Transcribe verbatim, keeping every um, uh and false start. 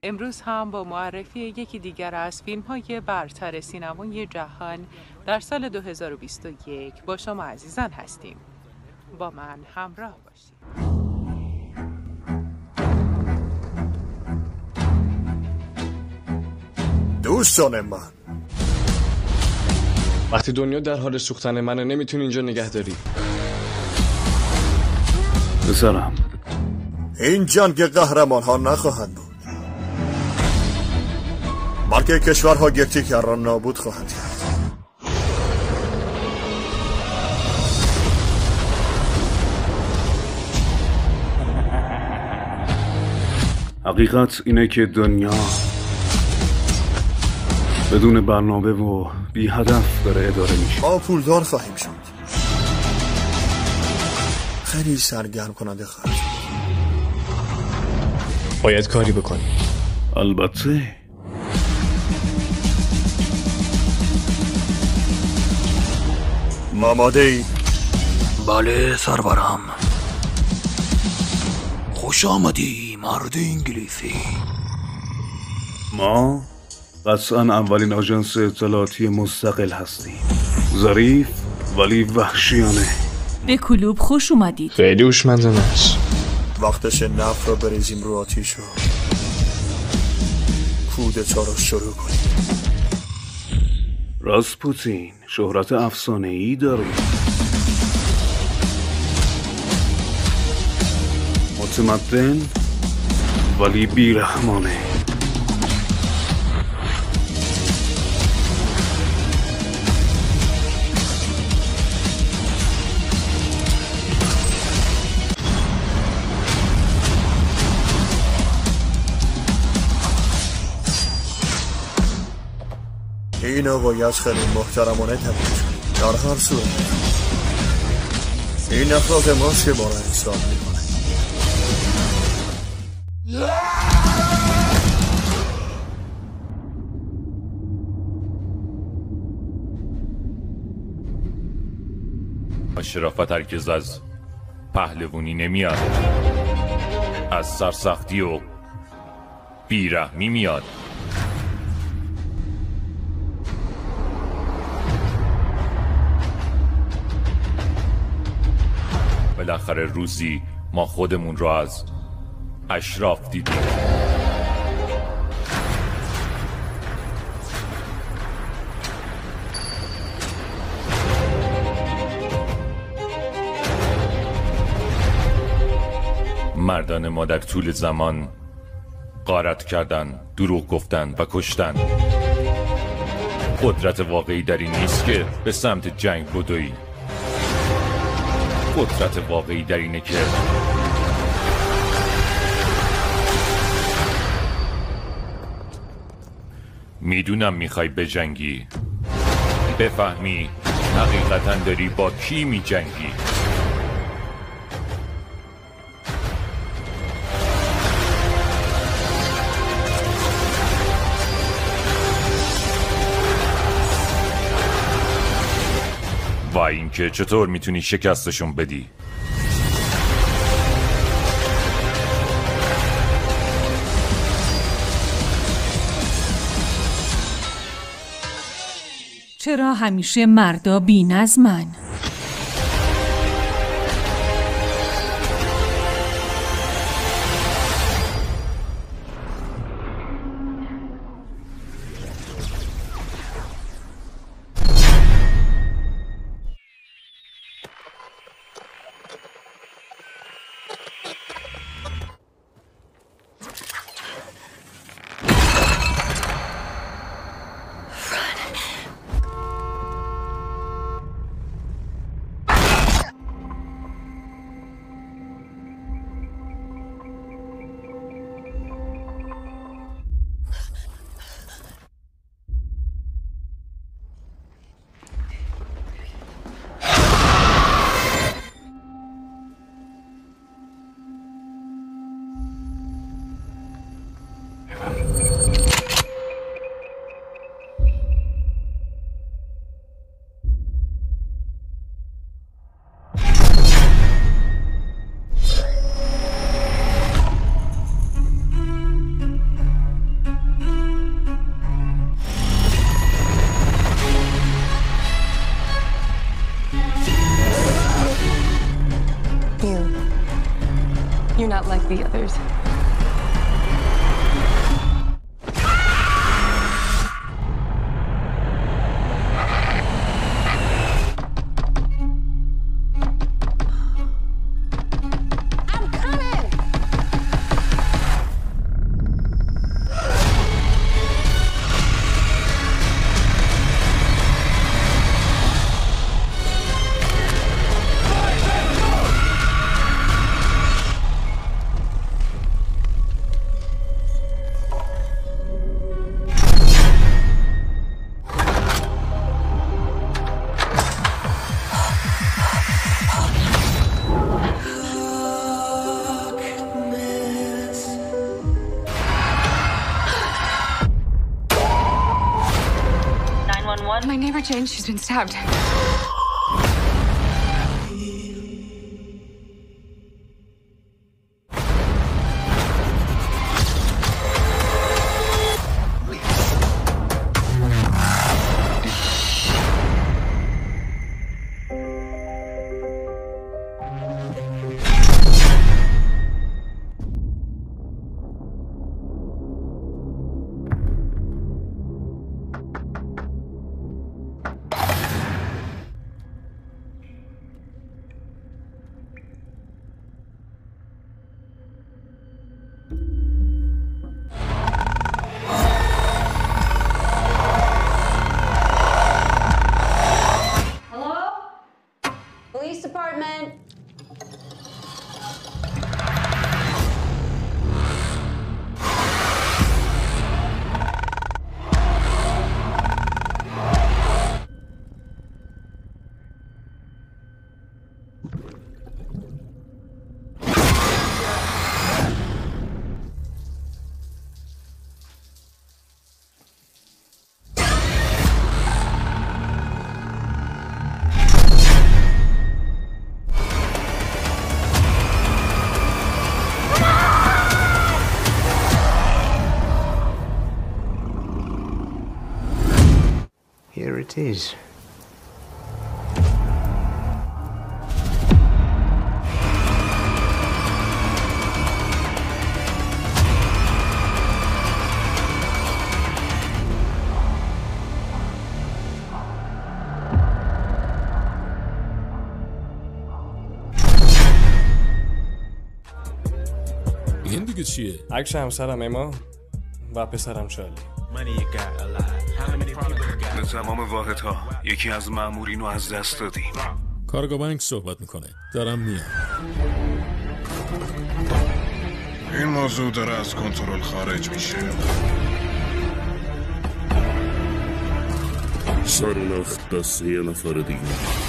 امروز هم با معرفی یکی دیگر از فیلم‌های برتر سینمای جهان در سال دو هزار و بیست و یک با شما عزیزان هستیم. با من همراه باشید. دوستان من، وقتی دنیا در حال سوختن منه نمیتونی اینجا نگه داری. بسرم این جنگ قهرمان ها نخواهند بود، بلکه کشورها یکدیگر را نابود خواهند کرد. حقیقت اینه که دنیا بدون برنامه و بی هدف داره اداره میشه. ما پولدار خواهیم شد. خیلی سرگرم کننده خواهد شد. باید کاری بکنی. البته. آماده ای؟ بله سرورم. خوش آمدی مرد انگلیسی. ما قطعاً اولین آژانس اطلاعاتی مستقل هستیم. ظریف ولی وحشیانه. به کلوب خوش اومدید. خیلی هوشمندانه است. وقتش نفت رو بریزیم رو آتیش رو کودتا رو شروع کنیم. راسپوتین شهرت افسانه‌ای داری. متمدن ولی بیرحمانه. اینو باید خیلی محترمانه تبدیل کنیم. در هر صورت این اخلاق ماست که ما را انسان میکنه. شرافت هرگز از پهلوانی نمیاد، از سرسختی و بیرحمی میاد. بالاخره روزی ما خودمون رو از اشراف دیدیم. مردان ما در طول زمان غارت کردن، دروغ گفتن و کشتن. قدرت واقعی در این نیست که به سمت جنگ بدوی. قدرت واقعی در اینه که میدونم میخوای بجنگی، بفهمی حقیقتا داری با کی میجنگی. و اینکه چطور میتونی شکستشون بدی. چرا همیشه مردا بی‌نظمن؟ not like the others. My neighbor Jane, she's been stabbed. Here it is. این دیگه چیه؟ عکس همسرم اما و پسرم شالی. به تمام واحدها یکی از مامورین رو از دست دادیم. کارگردانی صحبت میکنه. دارم میام. این موضوع داره از کنترل خارج میشه. سرنخ دست یه نفر دیگه.